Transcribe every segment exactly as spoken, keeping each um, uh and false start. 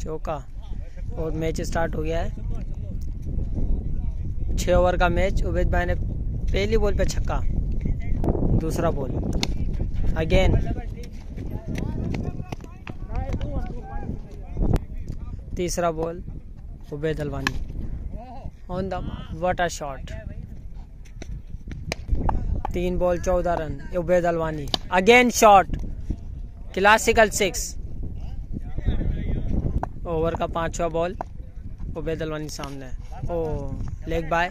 चौका। और match start हो गया है। छः ओवर का मैच। उबैद भाई ने पहली बॉल पे छक्का। दूसरा बॉल अगेन। तीसरा ball Ubaid Halwani on the what a shot. तीन बॉल चौदह run Ubaid Halwani again shot. Classical six. Over का पांचवा बॉल उबैद हलवानी सामने। Oh leg bye.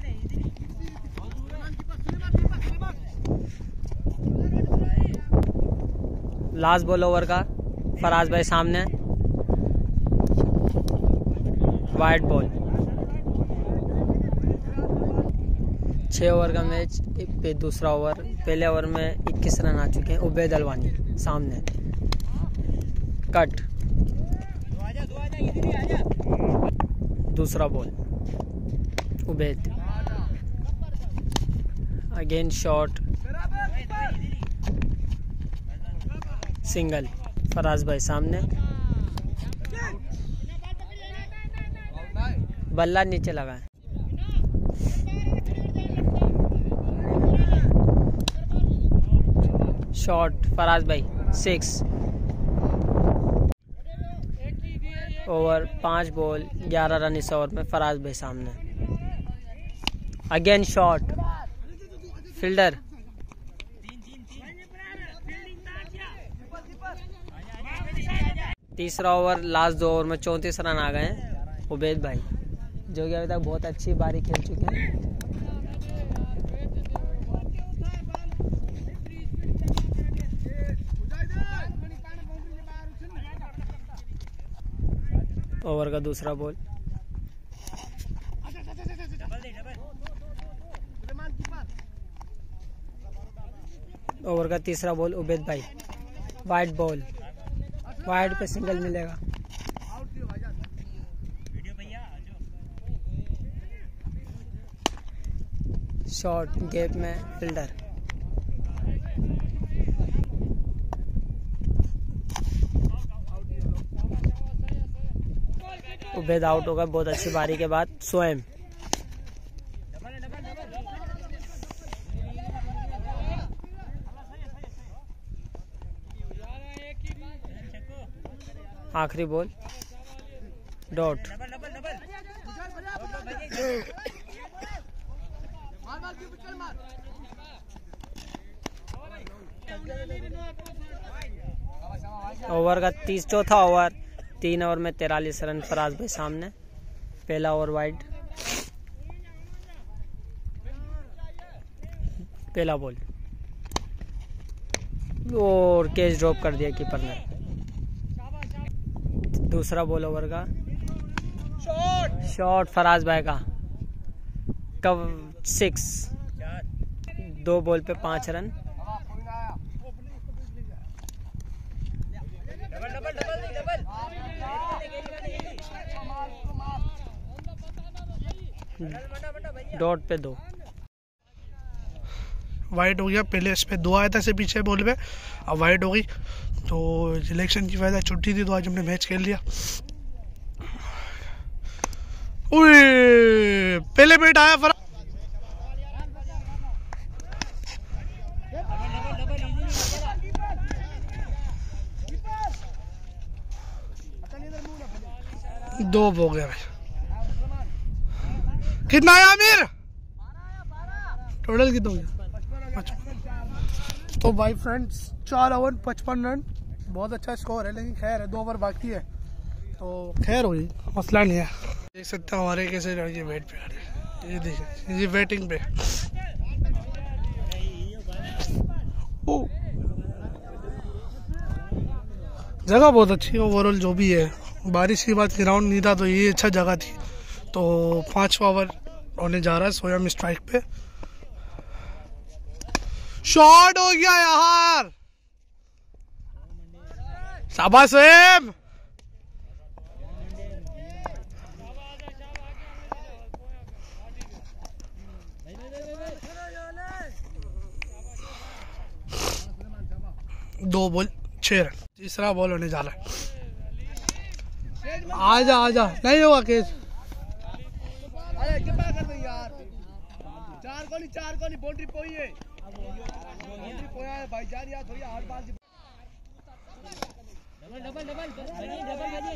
Last ball over का फराज भाई सामने। Wide ball. छः ओवर का मैच पे दूसरा ओवर। पहले ओवर में इक्कीस रन आ चुके हैं। उबैद हलवानी सामने। कट। दूसरा ball Ubaid again shot. Single Faraz भाई सामने। बल्ला नीचे लगा है। शॉट फराज भाई सिक्स। ओवर पांच बॉल ग्यारह रन इस ओवर में फराज भाई सामने। Again shot. फील्डर तीसरा ओवर लास्ट दो ओवर में चौंतीस रन आ गए हैं उबैद भाई, जो कि अभी तक बहुत अच्छी बारी खेल चुके हैं। ओवर का दूसरा बॉल। ओवर का तीसरा बॉल उबैद भाई। Wide ball. वाइड पे सिंगल मिलेगा। शॉट गैप में फील्डर। उबैद आउट होगा बहुत अच्छी बारी के बाद। स्वयं आखिरी बॉल डॉट। ओवर का तीस चौथा ओवर। तीन ओवर में तिरालीस रन फराज भाई सामने। पहला ओवर वाइड। पहला बॉल और कैच ड्रॉप कर दिया कीपर ने। दूसरा बॉल ओवर का शॉट फराज भाई का। कव सिक्स। दो बॉल पे पांच रन। डॉट पे दो। वाइड हो गया। पहले इस पे दो आया था से पीछे बॉल पे, अब वाइड हो गई। तो इलेक्शन की वजह छुट्टी थी तो आज हमने मैच खेल लिया। उए, पहले बैट आया फरा। दो हो गया भाई। कितना आया आमिर? टोटल कितना हो गया? पचपन। तो भाई फ्रेंड्स चार ओवर पचपन रन बहुत अच्छा स्कोर है, लेकिन खैर है दो ओवर बाकी है तो खैर हो गई, मसला नहीं है। देख सकते हैं हमारे कैसे ये वेट पे आ रहे हैं। ये देखिए ये वेटिंग पे। ओ जगह बहुत अच्छी है ओवरऑल जो भी है। बारिश की बात ग्राउंड नहीं था तो ये अच्छा जगह थी। तो पांचवा ओवर होने जा रहा है सोयम स्ट्राइक पे। शॉट हो गया यार, शाबाश सोयम। दो बॉल छह रन। तीसरा बॉल होने जा रहा है। आजा आजा, नहीं होगा केस। अरे कितना कर दो यार, चार को नहीं चार को नहीं बाउंड्री पोई है, बाउंड्री पोया है भाईजान यार, थोड़ी hard ball double double double बनी डबल बनी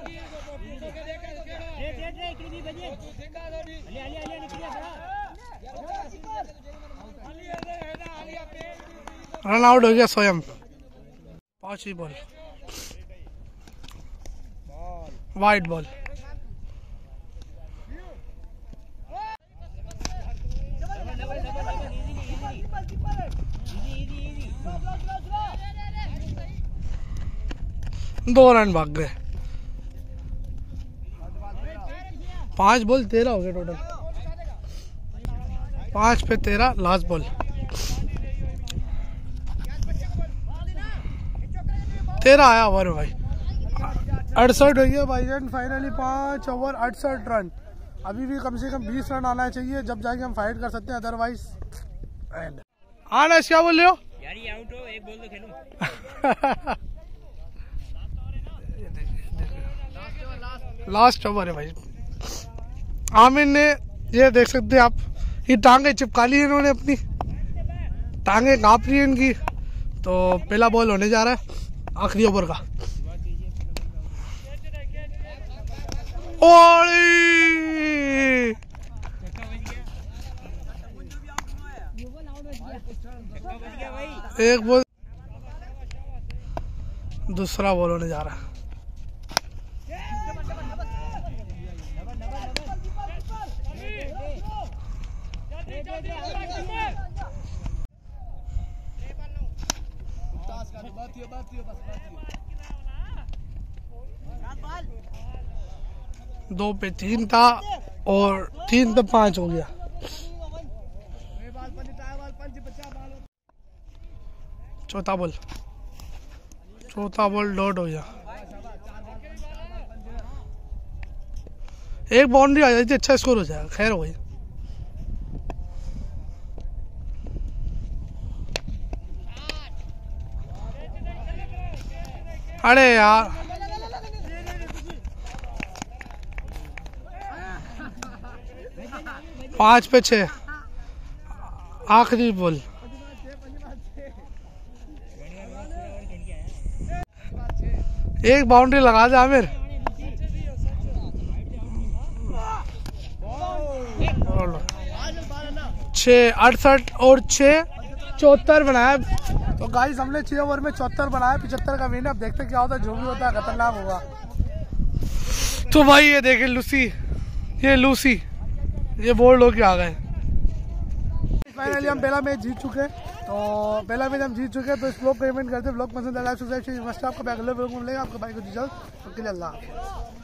रेट रेट रेट इतनी बनी अली अली अली निकलिया बड़ा रन आउट हो गया स्वयं। पांच ही बॉल, वाइड बॉल। दो रन भाग गए। पांच बॉल तेरह हो गए टोटल, पांच पे तेरह, लास्ट बॉल। तेरह आया ओवर भाई, अड़सठ हो गया भाईजान। फाइनली पांच ओवर अड़सठ रन। अभी भी कम से कम बीस रन आना चाहिए, जब जाके हम फाइट कर सकते हैं, अदरवाइज। आनस क्या बोल रहे हो यार? ये आउट हो, एक बॉल तो खेलूं। लास्ट ओवर है भाई। आमिर ने, ये देख सकते हैं आप, ये टांगे चिपका ली इन्होंने, अपनी टांगे कांप रही है इनकी। तो पहला बॉल होने जा रहा है आखिरी ओवर का। ओली एक बॉल, दूसरा बॉल होने जा रहा है। दो पे तीन था और तीन पे पांच हो गया। चौथा बॉल, चौथा बॉल डॉट हो गया। एक बाउंड्री आ जाती, अच्छा स्कोर हो जाएगा। खैर हो गई। अरे यार, पांच पे छह, आखिरी बॉल। एक बाउंड्री लगा दे आमिर। छः अड़सठ और छः चौहत्तर बनाया। तो गाइस हमने छह ओवर में चौहत्तर बनाया, पिछहत्तर का विन। अब देखते क्या होता है, जो भी होता है खतरनाक होगा। तो भाई ये देखे लूसी, ये लूसी, ये बोल्ड होके आ गए। फाइनली हम पहला मैच जीत चुके हैं। तो पहला मैच हम जीत चुके हैं। तो इस ब्लॉग को कमेंट करते, ब्लॉग पसंद है लाइक सब्सक्राइब आपका बैग मिलेगा आपको भाई को जल्द। अल्लाह।